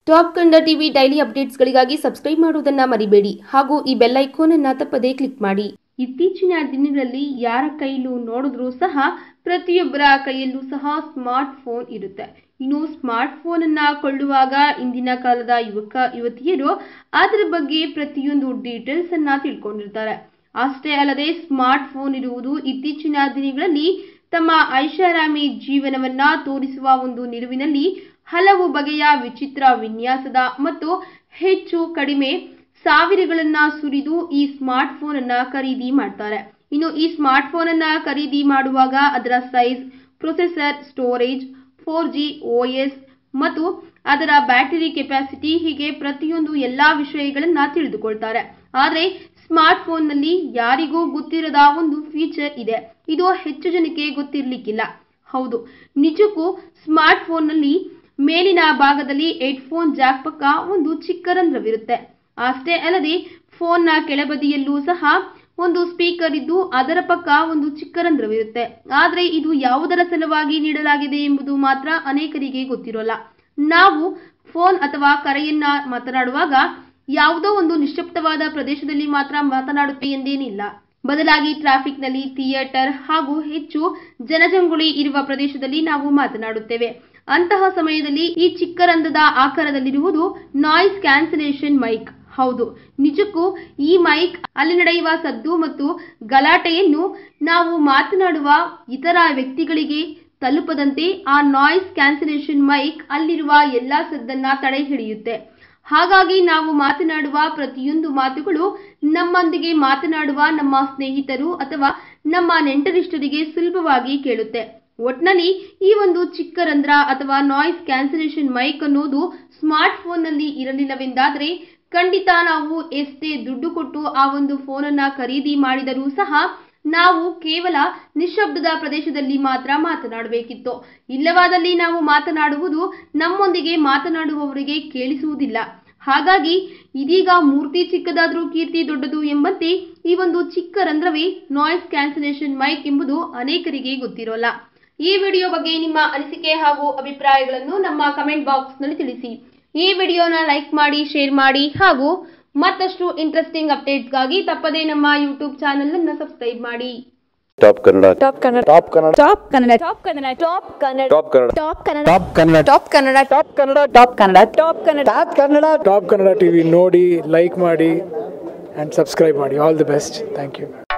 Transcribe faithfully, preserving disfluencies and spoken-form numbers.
Top Kannada TV daily ಅಪ್ಡೇಟ್ಸ್ಗಳಿಗಾಗಿ subscribe ಮಾಡುವುದನ್ನು ಮರಿಬೇಡಿ ಹಾಗೂ ಈ ಬೆಲ್ ಐಕಾನ್ ಅನ್ನು ತಪ್ಪದೇ ಕ್ಲಿಕ್ ಮಾಡಿ. ಇತ್ತೀಚಿನ ದಿನಗಳಲ್ಲಿ ಯಾರ ಕೈಯಲ್ಲೂ ನೋಡಿದ್ರೂ ಸಹ ಪ್ರತಿಯೊಬ್ಬರ ಕೈಯಲ್ಲೂ ಸಹ ಸ್ಮಾರ್ಟ್ ಫೋನ್ ಇರುತ್ತೆ. ಇನ್ನು ಸ್ಮಾರ್ಟ್ ಫೋನ್ ಅನ್ನ ಕೊಳ್ಳುವಾಗ ಇಂದಿನ ಕಾಲದ ಯುವಕ ಯುವತಿಯರು ಅದರ ಬಗ್ಗೆ ಪ್ರತಿಯೊಂದು ಡೀಟೇಲ್ಸ್ ಅನ್ನ ತಿಳ್ಕೊಂಡಿರ್ತಾರೆ. ಅಷ್ಟೇ ಅಲ್ಲದೆ ಸ್ಮಾರ್ಟ್ ಫೋನ್ ಇರುವುದು ಇತ್ತೀಚಿನ ದಿನಗಳಲ್ಲಿ ತಮ್ಮ ಐಷಾರಾಮಿ ಜೀವನವನ್ನ ತೋರಿಸುವ ಒಂದು ನಿಲುವಿನಲ್ಲಿ ಹಲವು ಬಗೆಯ ವಿಚಿತ್ರ ವಿನ್ಯಾಸದ ಮತ್ತು ಹೆಚ್ಚು ಕಡಿಮೆ ಸಾವಿರಗಳನ್ನ ಸುರಿದು ಈ ಸ್ಮಾರ್ಟ್ ಫೋನ್ ಅನ್ನ ಖರೀದಿ ಮಾಡ್ತಾರೆ. ಇನ್ನು ಈ ಸ್ಮಾರ್ಟ್ ಫೋನ್ ಅನ್ನ ಖರೀದಿ ಮಾಡುವಾಗ ಅದರ size, processor, storage, four G O S ಮತ್ತು ಅದರ ಬ್ಯಾಟರಿ ಕೆಪಾಸಿಟಿ ಹೀಗೆ ಪ್ರತಿಯೊಂದು ಎಲ್ಲಾ ವಿಷಯಗಳನ್ನ ತಿಳಿದುಕೊಳ್ತಾರೆ. ಆದರೆ ಸ್ಮಾರ್ಟ್ ಫೋನ್ ನಲ್ಲಿ ಯಾರಿಗೂ ಗೊತ್ತಿರದ ಒಂದು ಫೀಚರ್ ಇದೆ. ಇದು ಹೆಚ್ಚು ಜನಕ್ಕೆ ಗೊತ್ತಿರ್ಲಿಕ್ಕಿಲ್ಲ. ಹೌದು, ನಿಜಕ್ಕೂ ಸ್ಮಾರ್ಟ್ ಫೋನ್ ನಲ್ಲಿ ಮೇಲಿನ ಭಾಗದಲ್ಲಿ ಹೆಡ್ಫೋನ್ ಜಾಕ್ ಪಕ್ಕ ಒಂದು ಚಿಕ್ಕ ರಂಧ್ರವಿರುತ್ತೆ. ಅಷ್ಟೇ ಅಲ್ಲದೆ ಫೋನ್ ನ ಕೆಳಬದಿಯಲ್ಲೂ ಸಹ ಒಂದು ಸ್ಪೀಕರ್ ಇದ್ದು ಅದರ ಪಕ್ಕ ಒಂದು ಚಿಕ್ಕ ರಂಧ್ರವಿರುತ್ತೆ. ಆದ್ರೆ ಇದು ಯಾವುದರ ಸಲುವಾಗಿ ನೀಡಲಾಗಿದೆ ಎಂಬುದು ಮಾತ್ರ ಅನೇಕರಿಗೆ ಗೊತ್ತಿರೋಲ್ಲ. ನಾವು ಫೋನ್ ಅಥವಾ ಕರೆಯನ್ನ ಮಾತನಾಡುವಾಗ ಯಾವುದೋ ಒಂದು ನಿಶ್ಶಬ್ದವಾದ ಪ್ರದೇಶದಲ್ಲಿ ಮಾತ್ರ ಮಾತನಾಡುತ್ತೆ ಎಂದೇನಿಲ್ಲ. ಬದಲಾಗಿ ಟ್ರಾಫಿಕ್ ನಲ್ಲಿ, ಥಿಯೇಟರ್ ಹಾಗೂ ಹೆಚ್ಚು ಜನಜಂಗುಳಿ ಇರುವ ಪ್ರದೇಶದಲ್ಲಿ ನಾವು ಮಾತನಾಡುತ್ತೇವೆ. ಅಂತಹ ಸಮಯದಲ್ಲಿ ಈ ಚಿಕ್ಕ ರಂಧ್ರದ ಆಕಾರದಲ್ಲಿರುವುದು ನಾಯ್ಸ್ ಕ್ಯಾನ್ಸಲೇಷನ್ ಮೈಕ್. ಹೌದು, ನಿಜಕ್ಕೂ ಈ ಮೈಕ್ ಅಲ್ಲಿ ನಡೆಯುವ ಸದ್ದು ಮತ್ತು ಗಲಾಟೆಯನ್ನು ನಾವು ಮಾತನಾಡುವ ಇತರ ವ್ಯಕ್ತಿಗಳಿಗೆ ತಲುಪದಂತೆ ಆ ನಾಯ್ಸ್ ಕ್ಯಾನ್ಸಲೇಷನ್ ಮೈಕ್ ಅಲ್ಲಿರುವ ಎಲ್ಲಾ ಸದ್ದನ್ನ ತಡೆ ಹಿಡಿಯುತ್ತೆ. ಹಾಗಾಗಿ ನಾವು ಮಾತನಾಡುವ ಪ್ರತಿಯೊಂದು ಮಾತುಗಳು ನಮ್ಮೊಂದಿಗೆ ಮಾತನಾಡುವ ನಮ್ಮ ಸ್ನೇಹಿತರು ಅಥವಾ ನಮ್ಮ ನೆಂಟರಿಷ್ಟರಿಗೆ ಸುಲಭವಾಗಿ ಕೇಳುತ್ತೆ. ಒಟ್ನಲ್ಲಿ ಈ ಒಂದು ಚಿಕ್ಕ ರಂಧ್ರ ಅಥವಾ ನಾಯ್ಸ್ ಕ್ಯಾನ್ಸಲೇಷನ್ ಮೈಕ್ ಅನ್ನೋದು ಸ್ಮಾರ್ಟ್ ಫೋನ್ ನಲ್ಲಿ ಇರಲಿಲ್ಲವೆಂದಾದ್ರೆ ಖಂಡಿತ ನಾವು ಎಷ್ಟೇ ದುಡ್ಡು ಕೊಟ್ಟು ಆ ಒಂದು ಫೋನ್ ಅನ್ನ ಖರೀದಿ ಮಾಡಿದರೂ ಸಹ ನಾವು ಕೇವಲ ನಿಶ್ಶಬ್ದದ ಪ್ರದೇಶದಲ್ಲಿ ಮಾತ್ರ ಮಾತನಾಡಬೇಕಿತ್ತು. ಇಲ್ಲವಾದಲ್ಲಿ ನಾವು ಮಾತನಾಡುವುದು ನಮ್ಮೊಂದಿಗೆ ಮಾತನಾಡುವವರಿಗೆ ಕೇಳಿಸುವುದಿಲ್ಲ. ಹಾಗಾಗಿ ಇದೀಗ ಮೂರ್ತಿ ಚಿಕ್ಕದಾದ್ರೂ ಕೀರ್ತಿ ದೊಡ್ಡದು ಎಂಬಂತೆ ಈ ಒಂದು ಚಿಕ್ಕ ರಂಧ್ರವೇ ನಾಯ್ಸ್ ಕ್ಯಾನ್ಸಲೇಷನ್ ಮೈಕ್ ಎಂಬುದು ಅನೇಕರಿಗೆ ಗೊತ್ತಿರೋಲ್ಲ. ಈ ವಿಡಿಯೋ ಬಗ್ಗೆ ನಿಮ್ಮ ಅನಿಸಿಕೆ ಹಾಗೂ ಅಭಿಪ್ರಾಯಗಳನ್ನು ನಮ್ಮ ಕಮೆಂಟ್ ಬಾಕ್ಸ್ ನಲ್ಲಿ ತಿಳಿಸಿ. ಈ ವಿಡಿಯೋನ ಲೈಕ್ ಮಾಡಿ, ಶೇರ್ ಮಾಡಿ ಹಾಗೂ ಮತ್ತಷ್ಟು ಇಂಟ್ರೆಸ್ಟಿಂಗ್ ಅಪ್ಡೇಟ್ಸ್ಗಾಗಿ ತಪ್ಪದೇ ನಮ್ಮ ಯೂಟ್ಯೂಬ್ ಚಾನೆಲ್ ಅನ್ನು ಸಬ್ಸ್ಕ್ರೈಬ್ ಮಾಡಿ. Top Kannada top Kannada top Kannada top Kannada top Kannada top Kannada top Kannada top Kannada top Kannada top Kannada top Kannada top Kannada top Kannada top Kannada top Kannada TV ನೋಡಿ, ಲೈಕ್ ಮಾಡಿ ಅಂಡ್ ಸಬ್ಸ್ಕ್ರೈಬ್ ಮಾಡಿ. All the best. Thank you.